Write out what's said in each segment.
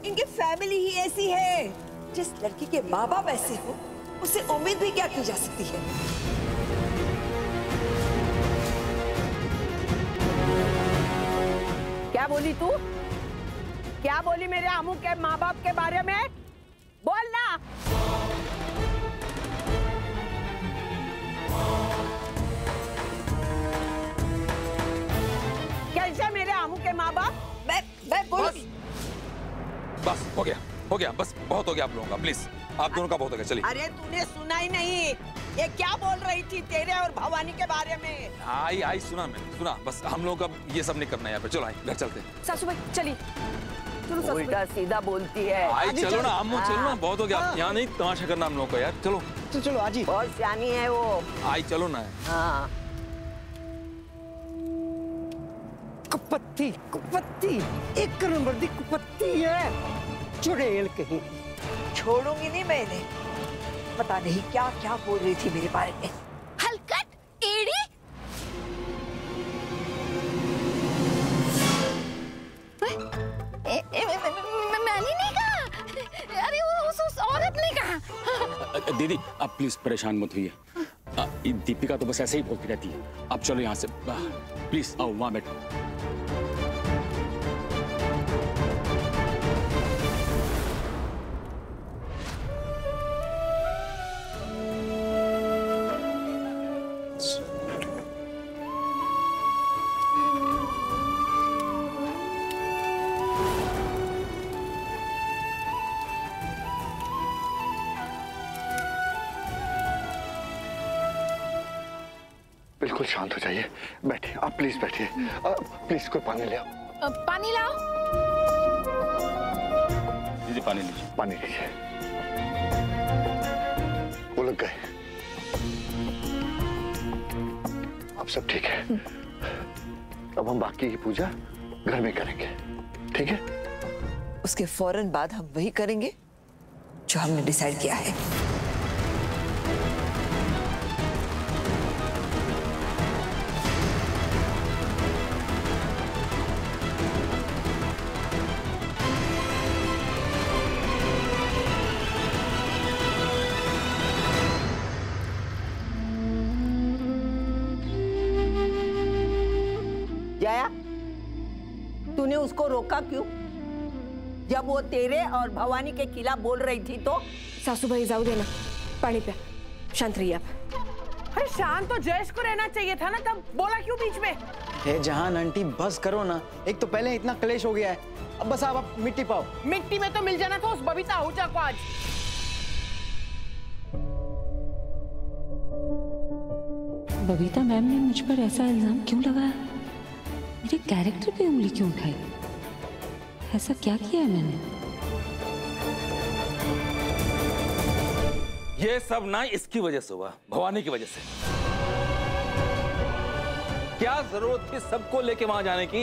इनकी फैमिली ही ऐसी है। जिस लड़की के माँ बाप ऐसे हो, उससे उम्मीद भी क्या की जा सकती है? क्या बोली तू? क्या बोली मेरे अम्मू के माँ बाप के बारे में? बोलना। कैसे मेरे अम्मू के माँ बाप? मैं बोल। बस हो गया, बस बहुत हो गया आप लोगों का। प्लीज आप दोनों का बहुत हो गया, चलिए। अरे तूने सुना ही नहीं, ये क्या बोल रही थी तेरे और भवानी के बारे में? आई सुना मैंने, सुना। बस हम लोगों का ये सब नहीं करना है यहाँ पे। चलो आई घर चलते हैं। सासू भाई चलिए। उल्टा सीधा बोलती है। आई चलो ना अम्मू, चलो ना, बहुत हो गया। यहाँ नहीं तमाशा करना हम लोगों का यार। चलो चलो आजी, बहुत सियानी है वो। आई चलो ना। हाँ कुपत्ती कुपत्ती, एक नंबर दी कुपत्ती है, चुड़ैल कहीं। छोड़ूंगी नहीं मैं इन्हें। पता नहीं क्या क्या बोल रही थी मेरे बारे में। हलकट एड़ी। मैंने नहीं कहा, अरे वो उस औरत ने कहा। दीदी आप प्लीज परेशान मत होइए। दीपिका तो बस ऐसे ही बोलती रहती है। आप चलो यहाँ से, प्लीज आओ वहां बैठो। बिल्कुल शांत हो जाइए, बैठिए आप, प्लीज बैठिए। प्लीज कोई पानी ले आओ। पानी लाओ। दीदी पानी लीजिए। पानी लीजिए। वो लग गए। अब सब ठीक है। अब हम बाकी की पूजा घर में करेंगे, ठीक है? उसके फौरन बाद हम वही करेंगे जो हमने डिसाइड किया है। जया, तूने उसको रोका क्यों? जब वो तेरे और भवानी के खिलाफ बोल रही थी तो? सासू भाई जाओ देना, पानी पे, शांत रहिए आप। अरे शांत तो जयेश को रहना चाहिए था ना, तब बोला क्यों बीच में? हे जहान आंटी बस करो ना, एक तो पहले इतना क्लेश हो गया है, अब बस आप मिट्टी पाओ। मिट्टी में तो मिल जाना था उस बबीता आहूजा को आज। बबीता मैम ने मुझ पर ऐसा इल्जाम क्यों लगाया? मेरे कैरेक्टर पे उंगली क्यों उठाई? ऐसा क्या किया है मैंने? ये सब ना इसकी वजह से हुआ, भवानी की वजह से। क्या जरूरत थी सबको लेके वहां जाने की?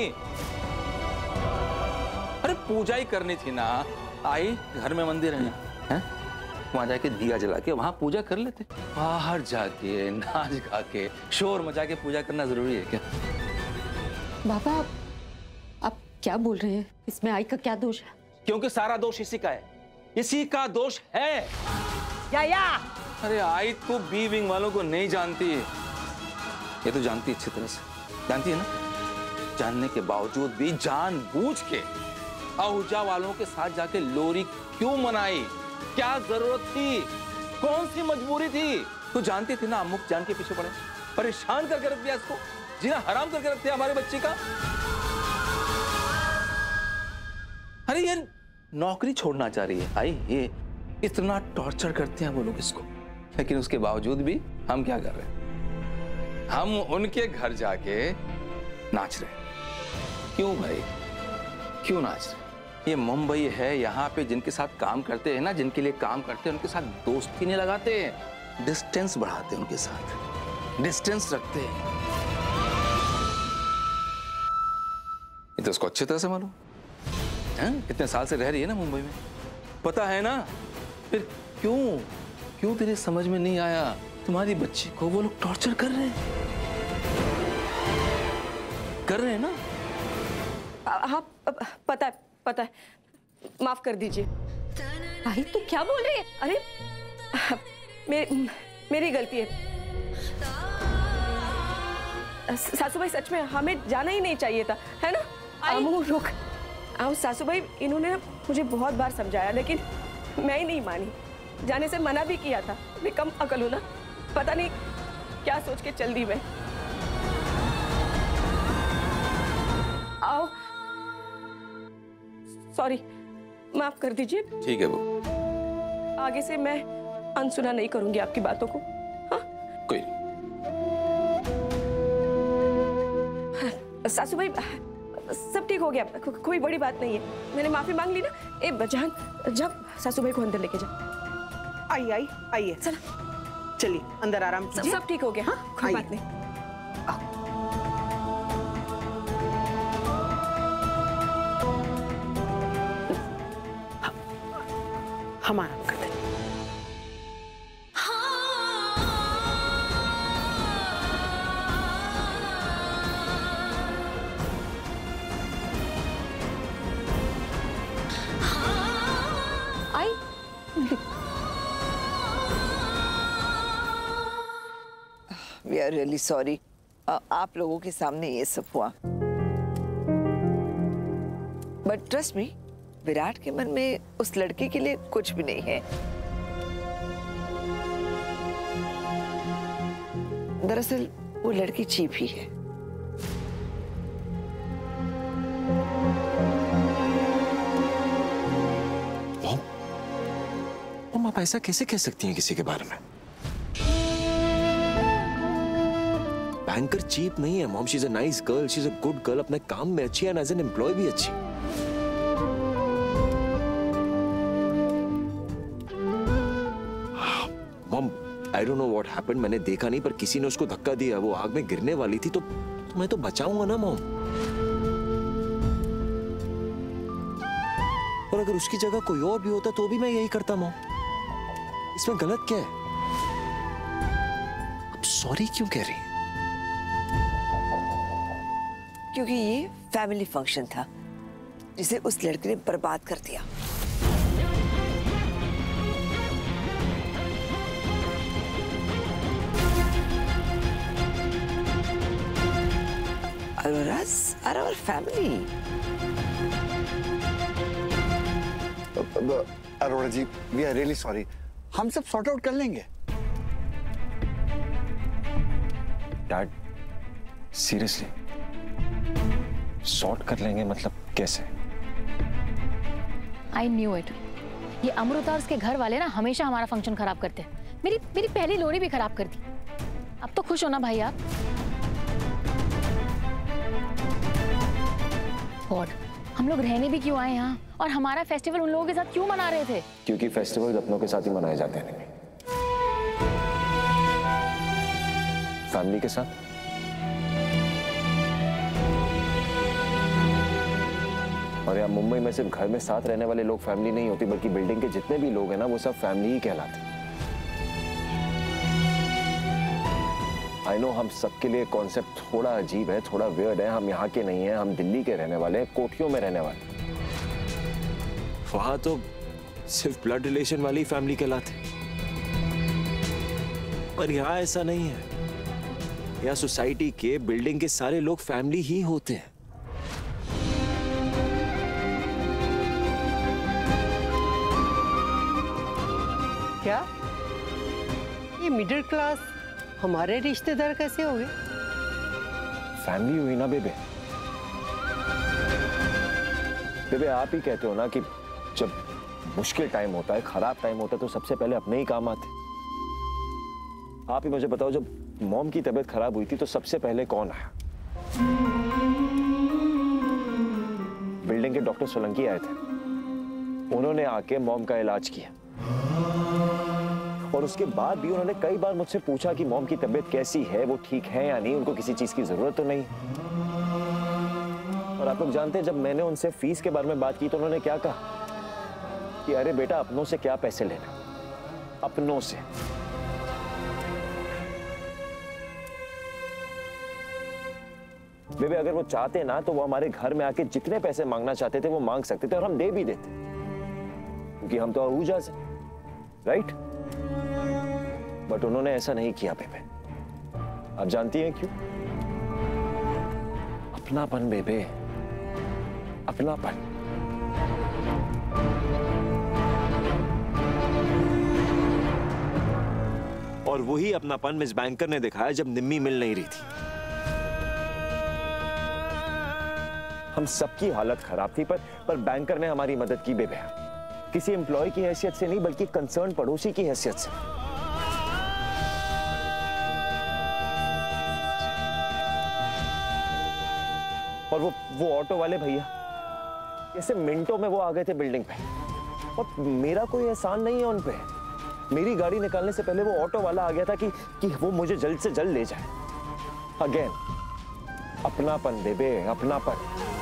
अरे पूजा ही करनी थी ना। आई घर में मंदिर है, वहां जाके दिया जला के वहां पूजा कर लेते। बाहर जाके नाच गा के शोर मचा के पूजा करना जरूरी है क्या? बाबा आप क्या बोल रहे हैं? इसमें आई का क्या दोष है? क्योंकि सारा दोष इसी का है, इसी का दोष है। जया, अरे आई तो बी विंग वालों को नहीं जानती, ये तो जानती अच्छी तरह से, जानती है ना। जानने के बावजूद भी जानबूझ के आहूजा वालों के साथ जाके लोरी क्यों मनाई? क्या जरूरत थी? कौन सी मजबूरी थी? तू जानती थी ना अमुक जान के पीछे पड़े, परेशान करके रख दिया इसको, जीना हराम करके रख दिया हमारे बच्चे का। अरे ये नौकरी छोड़ना चाह रही है आई, ये इतना टॉर्चर करते हैं वो लोग इसको, लेकिन उसके बावजूद भी हम क्या कर रहे हैं? हम उनके घर जाके नाच रहे। क्यों भाई, क्यों नाच रहे? ये मुंबई है, यहाँ पे जिनके साथ काम करते हैं ना, जिनके लिए काम करते हैं, उनके साथ दोस्ती नहीं लगाते, डिस्टेंस बढ़ाते हैं, उनके साथ डिस्टेंस रखते हैं। ये तो उसको अच्छी तरह से मालूम है, कितने साल से रह रही है ना मुंबई में, पता है ना। फिर क्यों तेरे समझ में नहीं आया? तुम्हारी बच्ची को वो लोग टॉर्चर कर रहे हैं ना। हाँ पता है माफ कर दीजिए। आई तू क्या बोल रही है? अरे मेरी गलती है। सासू भाई सच में हमें जाना ही नहीं चाहिए था, है ना? अमू रुक। सासू भाई इन्होंने मुझे बहुत बार समझाया लेकिन मैं ही नहीं मानी। जाने से मना भी किया था। मैं कम अकल हूं ना, पता नहीं क्या सोच के चल दी मैं। आओ सॉरी, माफ कर दीजिए। ठीक है वो, आगे से मैं अनसुना नहीं करूंगी आपकी बातों को। हाँ? कोई नहीं। सासू भाई सब ठीक हो गया, कोई बड़ी बात नहीं है। मैंने माफी मांग ली ना। ए बजान, जब सासू भाई को अंदर लेके जा। आइए चलो चलिए अंदर आराम कीजिए। सब ठीक हो गया। हाँ, कोई बात नहीं। हम आराम करते हैं। I we are really sorry, आप लोगों के सामने ये सब हुआ। बट ट्रस्ट मी, विराट के मन में उस लड़के के लिए कुछ भी नहीं है। दरअसल वो लड़की चीप ही है। मॉम, आप ऐसा कैसे कह सकती हैं किसी के बारे में? बैंकर चीप नहीं है mom, she is a nice girl, she is a good girl, अपने काम में अच्छी है एंड एज एन एम्प्लॉय भी अच्छी। Mom, I don't know what happened, मैंने देखा नहीं पर किसी ने उसको धक्का दिया, वो आग में गिरने वाली थी तो मैं तो बचाऊंगा ना मॉम। और अगर उसकी जगह कोई और भी होता तो भी मैं यही करता मॉम। इसमें गलत क्या है? अब सॉरी क्यों कह रही हैं? क्योंकि ये फैमिली फंक्शन था जिसे उस लड़के ने बर्बाद कर दिया। Auroras are our family. Arora ji, we are really sorry, हम सब सॉर्ट आउट कर लेंगे। डैड, सीरियसली सॉर्ट कर लेंगे मतलब कैसे? I knew it. ये अमृता और उसके घर वाले ना हमेशा हमारा फंक्शन खराब करते हैं। मेरी पहली लोरी भी खराब कर दी। अब तो खुश हो ना भाई आप। गॉड, हम लोग रहने भी क्यों आए यहाँ और हमारा फेस्टिवल उन लोगों के साथ क्यों मना रहे थे? क्योंकि फेस्टिवल अपनों के साथ ही मनाए जाते हैं, फैमिली के साथ। और यहाँ मुंबई में सिर्फ घर में साथ रहने वाले लोग फैमिली नहीं होती, बल्कि बिल्डिंग के जितने भी लोग हैं ना वो सब फैमिली ही कहलाते हैं। आई नो हम सबके लिए कॉन्सेप्ट थोड़ा अजीब है, थोड़ा वियर्ड है। हम यहाँ के नहीं हैं, हम दिल्ली के रहने वाले हैं, कोठियों में रहने वाले। वहां तो सिर्फ ब्लड रिलेशन वाली फैमिली कहलाते, पर यहाँ ऐसा नहीं है। यहाँ सोसाइटी के, बिल्डिंग के सारे लोग फैमिली ही होते हैं। क्या ये मिडिल क्लास हमारे रिश्तेदार कैसे हो गए? फैमिली हुई ना बेबे। बेबे आप ही कहते हो ना कि जब मुश्किल टाइम होता है, खराब टाइम होता है तो सबसे पहले अपने ही काम आते। आप ही मुझे बताओ, जब मॉम की तबीयत खराब हुई थी तो सबसे पहले कौन आया? बिल्डिंग के डॉक्टर सोलंकी आए थे। उन्होंने आके मॉम का इलाज किया और उसके बाद भी उन्होंने कई बार मुझसे पूछा कि मॉम की तबीयत कैसी है, वो ठीक है या नहीं, उनको किसी चीज की जरूरत तो नहीं। और आप लोग जानते हैं जब मैंने उनसे फीस के बारे में बात की तो उन्होंने क्या कहा कि अरे बेटा अपनों से क्या पैसे लेना, अपनों से। बेबे अगर वो चाहते ना तो वो हमारे घर में आके जितने पैसे मांगना चाहते थे वो मांग सकते थे और हम दे भी देते। क्योंकि हम तो आहूजा से, राइट? बट उन्होंने ऐसा नहीं किया बेबे। आप जानती हैं क्यों? अपनापन बेबे, अपनापन। और वही अपनापन मिस बैंकर ने दिखाया जब निम्मी मिल नहीं रही थी। हम सबकी हालत खराब थी, पर बैंकर ने हमारी मदद की बेबे। किसी एम्प्लॉय की हैसियत से नहीं, बल्कि कंसर्न पड़ोसी की हैसियत से। और वो ऑटो वाले भैया कैसे मिनटों में वो आ गए थे बिल्डिंग पे, और मेरा कोई एहसान नहीं है उन पे। मेरी गाड़ी निकालने से पहले वो ऑटो वाला आ गया था कि वो मुझे जल्द से जल्द ले जाए। अगेन, अपनापन बेबे, अपनापन।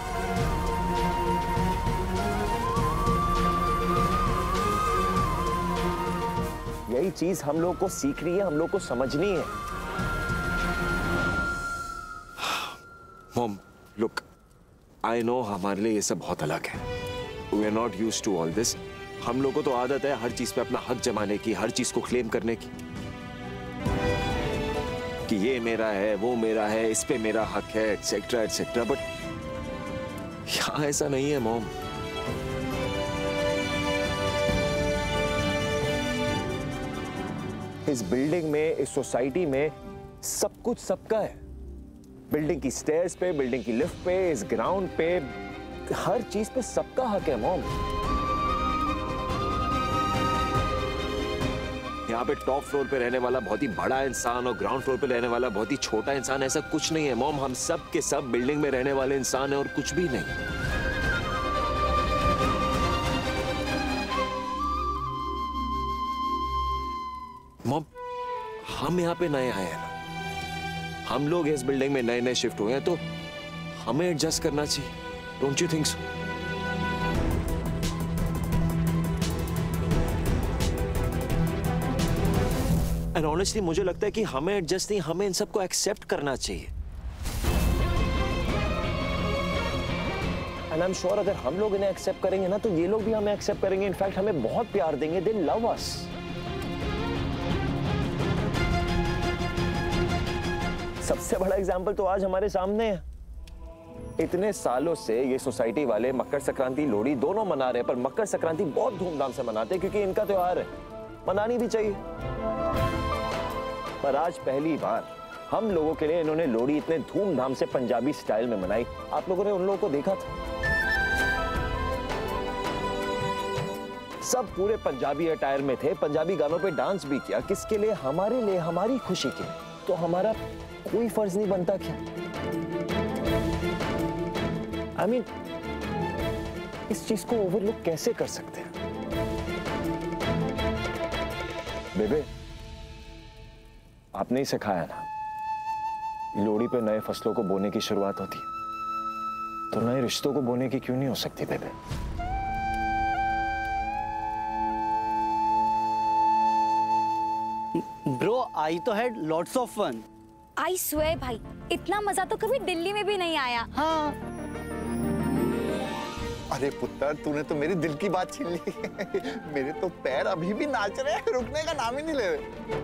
यही चीज हम लोग को सीखनी है, हम लोग को समझनी है। मॉम, लुक, आई नो हमारे लिए ये सब बहुत अलग है। We are not used to all this. हम लोगों को तो आदत है हर चीज पे अपना हक जमाने की, हर चीज को क्लेम करने की, कि ये मेरा है, वो मेरा है, इस पे मेरा हक है, एटसेट्रा एटसेट्रा। बट यहां ऐसा नहीं है मॉम। इस बिल्डिंग में, इस सोसाइटी में सब कुछ सबका है। बिल्डिंग की स्टेयर्स पे, बिल्डिंग की लिफ्ट पे, इस ग्राउंड पे, हर चीज पे सबका हक है मॉम। यहाँ पे टॉप फ्लोर पे रहने वाला बहुत ही बड़ा इंसान और ग्राउंड फ्लोर पे रहने वाला बहुत ही छोटा इंसान, ऐसा कुछ नहीं है मॉम। हम सब के सब बिल्डिंग में रहने वाले इंसान हैं और कुछ भी नहीं। मॉम, हम यहाँ पे नए आए हैं ना, हम लोग इस बिल्डिंग में नए नए शिफ्ट हुए हैं, तो हमें एडजस्ट करना चाहिए। Don't you think so? And honestly मुझे लगता है कि हमें एडजस्ट नहीं, हमें इन सबको एक्सेप्ट करना चाहिए। एंड आई एम श्योर अगर हम लोग इन्हें एक्सेप्ट करेंगे ना, तो ये लोग भी हमें एक्सेप्ट करेंगे। इनफैक्ट हमें बहुत प्यार देंगे। They love us. सबसे बड़ा एग्जाम्पल तो आज हमारे सामने है। इतने सालों से ये सोसाइटी वाले मकर संक्रांति, लोहड़ी दोनों मना रहे हैं, पर मकर संक्रांति बहुत धूमधाम से मनाते हैं क्योंकि इनका त्योहार है, मनानी भी चाहिए। पर आज पहली बार हम लोगों के लिए इन्होंने लोहड़ी इतने धूमधाम से पंजाबी स्टाइल में मनाई। आप लोगों ने उन लोगों को देखा था? सब पूरे पंजाबी अटायर में थे, पंजाबी गानों पे डांस भी किया। किसके लिए? हमारे लिए, हमारी खुशी के। तो हमारा कोई फर्ज नहीं बनता क्या? आई मीन, इस चीज को ओवरलुक कैसे कर सकते हैं? बेबे, आपने ही सिखाया ना, लोहड़ी पे नए फसलों को बोने की शुरुआत होती है, तो नए रिश्तों को बोने की क्यों नहीं हो सकती बेबे? ब्रो, आई तो had lots of fun. I swear भाई, इतना मजा तो कभी दिल्ली में भी नहीं आया। हाँ। अरे पुत्र, तूने तो मेरी दिल की बात छीन ली। मेरे तो पैर अभी भी नाच रहे हैं, रुकने का नाम ही नहीं ले रहे।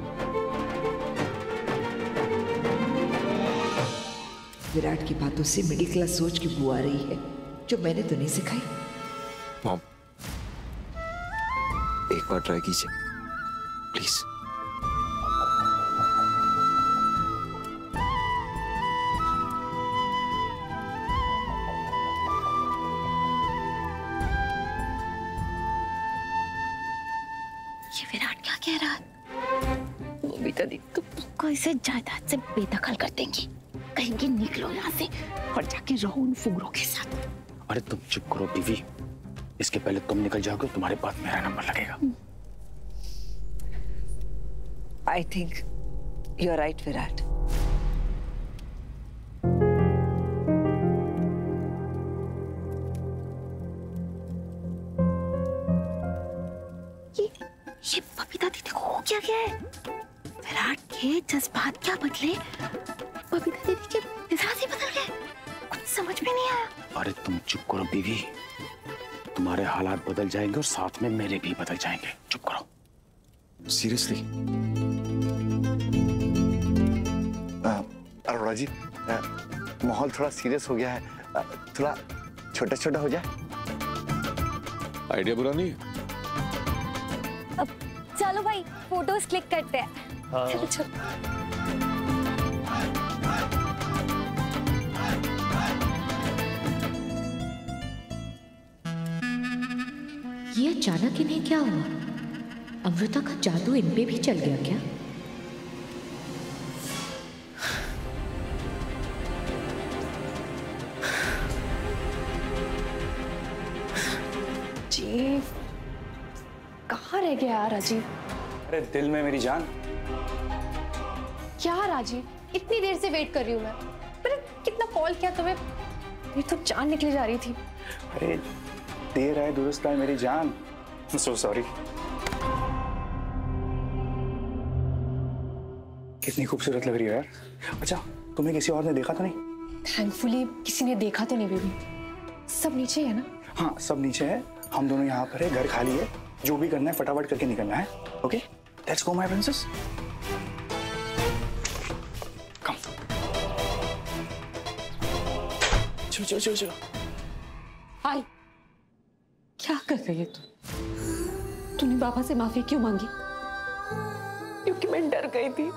विराट की बातों से मिडिल क्लास सोच की बू आ रही है, जो मैंने तो नहीं सिखाई। मॉम, एक बार ट्राई कीजिए प्लीज। ये विराट क्या कह रहा है? बबीता दी तो पक्का इसे जायदाद से बेदखल कर देंगी। कहेंगे निकलो यहाँ से और जाके रहो उन फुगरों के साथ। अरे तुम चुप करो बीवी, इसके पहले तुम निकल जाओगे तुम्हारे पास मेरा नंबर लगेगा। I think you are right Virat. ये बबीता दीदी को हो क्या गया है? विराट के जज्बात क्या बदले, बबीता दीदी के मिजाज ही बदल गए। कुछ समझ में नहीं आया। अरे तुम चुप करो बीवी, तुम्हारे हालात बदल जाएंगे और साथ में मेरे भी बदल जाएंगे। चुप करो। सीरियसली? अरोड़ा जी, माहौल थोड़ा सीरियस हो गया है, थोड़ा छोटा छोटा हो जाए। आइडिया बुरा नहीं है। अब चलो भाई फोटोज क्लिक करते हैं। चलो चलो। ये अचानक इन्हें क्या हुआ? अमृता का जादू इन पे भी चल गया क्या? राजीव कहाँ रह गया यार राजीव? अरे दिल में मेरी जान। क्या राजीव, इतनी देर से वेट कर रही हूँ मैं। मैंने कितना कॉल किया तुम्हें, मेरी तो जान निकली जा रही थी। अरे देर आए दुरुस्त आए मेरी जान। So sorry. कितनी खूबसूरत लग रही है यार। अच्छा तुम्हें किसी और ने देखा तो नहीं? थैंकफुली किसी ने देखा तो नहीं बेबी। सब नीचे है ना? हाँ सब नीचे है, हम दोनों यहाँ पर है, घर खाली है, जो भी करना है फटाफट करके निकलना है। Okay let's go my princess. Come चलो चलो चलो चलो। हाय, क्या कर रही है तू? तूने बाबा से माफी क्यों मांगी? क्योंकि मैं डर गई थी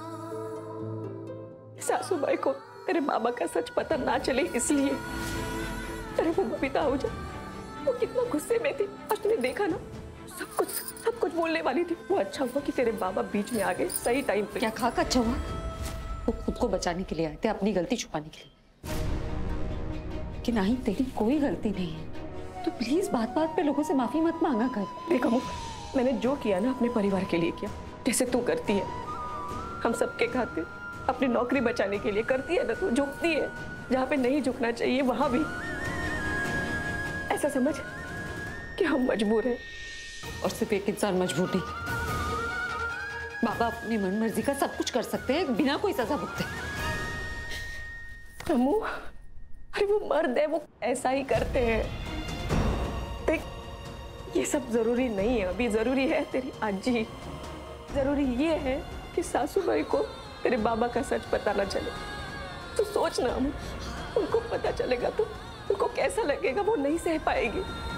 सासू माई को तेरे बाबा का सच पता ना चले, इसलिए। अरे वो बबीता हो जा, वो कितना गुस्से में थी। आज तूने देखा ना, सब कुछ बोलने वाली थी। वो अच्छा हुआ कि तेरे बाबा बीच में आ गए सही टाइम पे। क्या खा का अच्छा हुआ? वो खुद को बचाने के लिए आए थे, अपनी गलती छुपाने के लिए। कि नहीं, तेरी कोई गलती नहीं है। तो प्लीज बात बात पे लोगों से माफी मत मांगा कर। देख अमू, मैंने जो किया ना अपने परिवार के लिए किया, जैसे तू करती है हम सबके खातिर, अपनी नौकरी बचाने के लिए करती है ना। तू झुकती है जहाँ पे नहीं झुकना चाहिए, वहां भी। ऐसा समझ कि हम मजबूर हैं। और सिर्फ एक इंसान मजबूर नहीं, बाबा अपनी मन मर्जी का सब कुछ कर सकते हैं बिना कोई सजा भुगते। अम्मू, अरे वो मर्द है, वो ऐसा ही करते हैं। देख ये सब जरूरी नहीं है अभी, जरूरी है तेरी आजी। जरूरी ये है कि सासू भाई को तेरे बाबा का सच पता ना चले। तो सोच ना अम्मू, उनको पता चलेगा तो उनको कैसा लगेगा, वो नहीं सह पाएगी।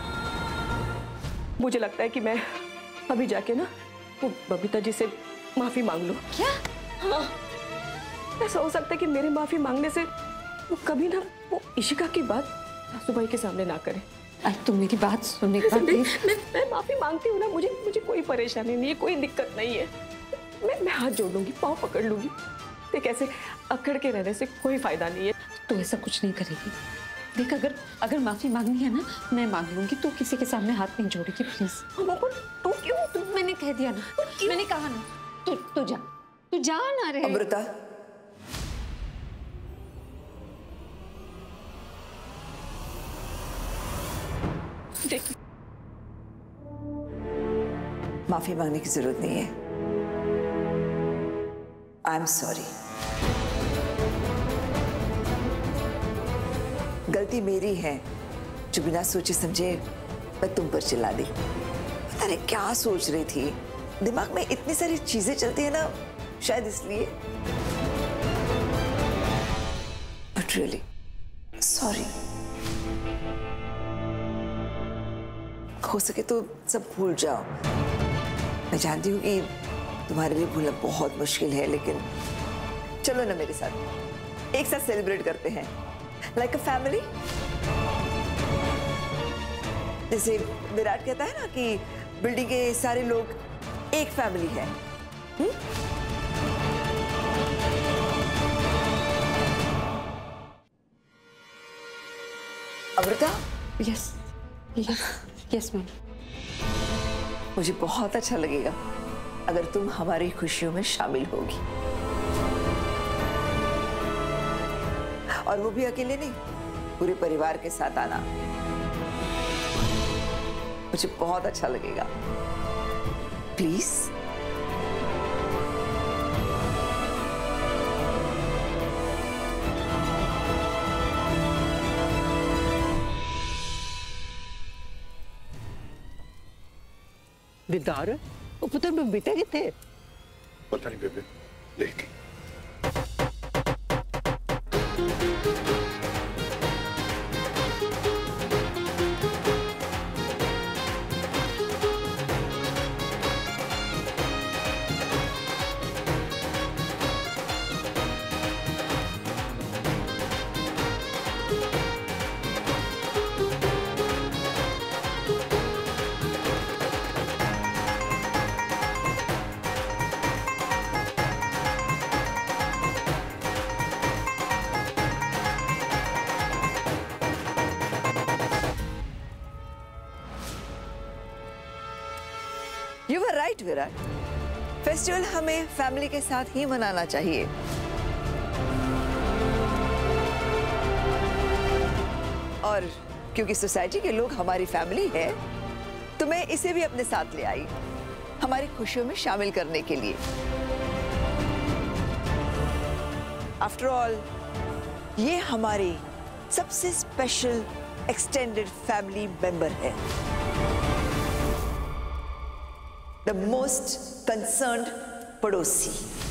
मुझे लगता है कि मैं अभी जाके ना वो बबीता जी से माफी मांग लूं। क्या? हाँ, ऐसा हो सकता है कि मेरे माफी मांगने से वो कभी ना वो इशिका की बात सासू भाई के सामने ना करे। आज तुम मेरी बात सुनने का मैं माफी मांगती हूँ ना, मुझे कोई परेशानी नहीं है, कोई दिक्कत नहीं है। मैं हाथ जोड़ लूंगी, पाँव पकड़ लूंगी। देख ऐसे अकड़ के रहने से कोई फायदा नहीं है। तू ऐसा कुछ नहीं करेगी। देख अगर माफी मांगनी है ना, मैं मांग लूंगी। तू किसी के सामने हाथ नहीं जोड़ेगी प्लीज। तू क्यों? मैंने कह दिया ना, मैंने कहा ना। तू जा ना रे। अमृता, देखिए माफी मांगने की जरूरत नहीं है। I am sorry. गलती मेरी है जो बिना सोचे समझे मैं तुम पर चिल्ला दी। पता नहीं क्या सोच रही थी, दिमाग में इतनी सारी चीजें चलती है ना, शायद इसलिए। But really sorry. हो सके तो सब भूल जाओ। मैं जानती हूँ कि तुम्हारे लिए भूलना बहुत मुश्किल है, लेकिन चलो ना मेरे साथ, एक साथ सेलिब्रेट करते हैं लाइक अ फैमिली। जैसे विराट कहता है ना कि बिल्डिंग के सारे लोग एक फैमिली है। अमृता? Yes ma'am. मुझे बहुत अच्छा लगेगा अगर तुम हमारी खुशियों में शामिल होगी, और वो भी अकेले नहीं, पूरे परिवार के साथ आना। मुझे बहुत अच्छा लगेगा। प्लीज। दीदार वो पुत्र में बेटा कितने पता नहीं बेबे, देखी You were right, Virat. Festival हमें फैमिली के साथ ही मनाना चाहिए। और क्योंकि सोसाइटी के लोग हमारी फैमिली है, तो मैं इसे भी अपने साथ ले आई, हमारी खुशियों में शामिल करने के लिए। आफ्टर ऑल, ये हमारी सबसे स्पेशल एक्सटेंडेड फैमिली मेंबर है। The most concerned पड़ोसी।